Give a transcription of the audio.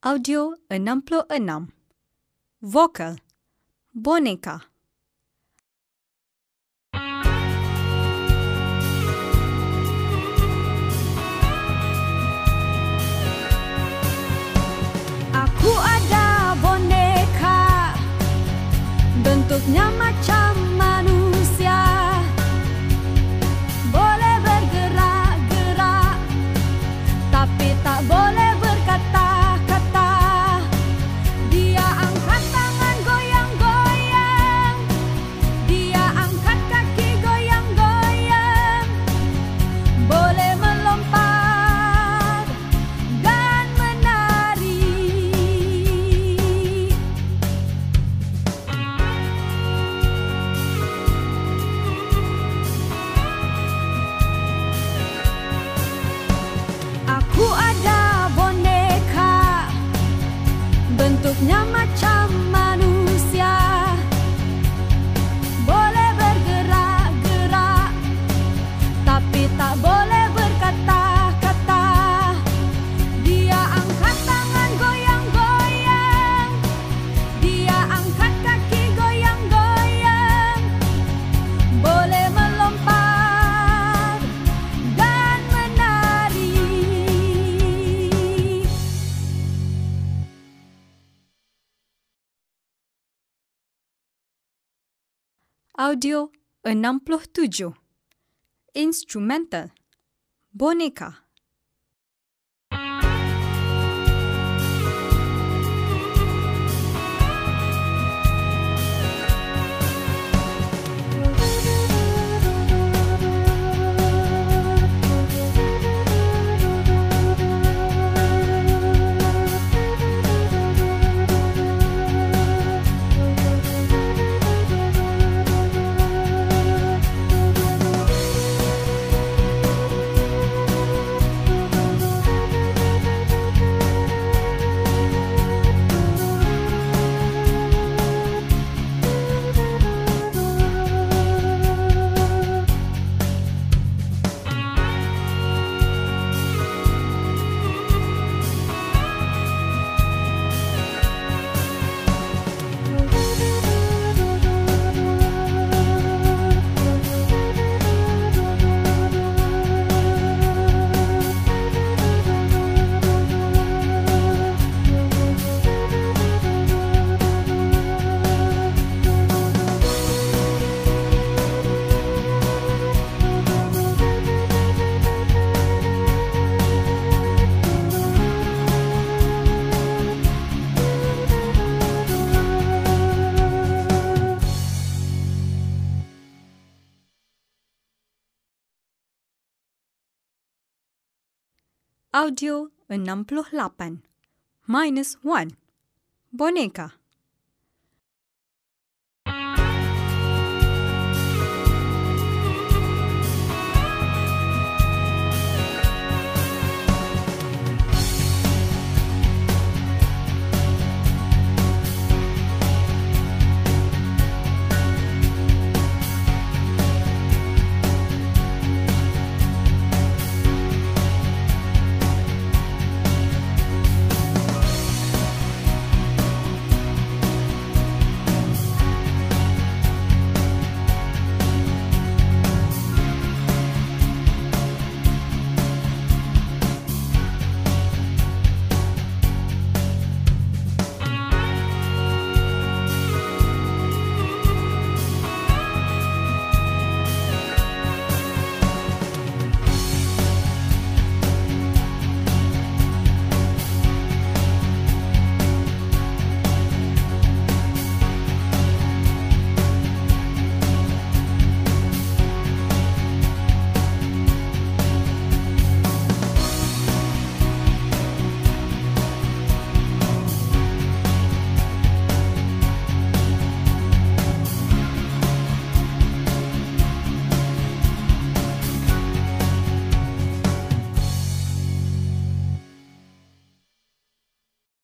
Audio 66. Vocal boneka. Aku ada boneka, bentuknya macam manusia, boleh bergerak-gerak, tapi tak boleh berkata-kata. Dia angkat tangan goyang-goyang, dia angkat kaki goyang-goyang, boleh melompat dan menari. Aku ada boneka, bentuknya macam manusia, boleh bergerak-gerak, tapi tak boleh berkata-kata. Dia angkat tangan goyang-goyang, dia angkat kaki goyang-goyang, boleh melompat dan menari. Audio 67. Instrumental boneka. Audio 68. -1. Boneka.